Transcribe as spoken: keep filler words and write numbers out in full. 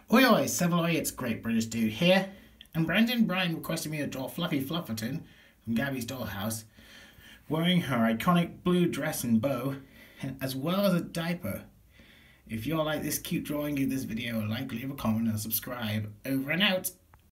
Oi oi, Savoy, it's Great British Dude here, and Brandonbrine requested me to draw Fluffy Flufferton from Gabby's Dollhouse, wearing her iconic blue dress and bow, as well as a diaper. If you all like this cute drawing, give this video a like, leave a comment and subscribe. Over and out!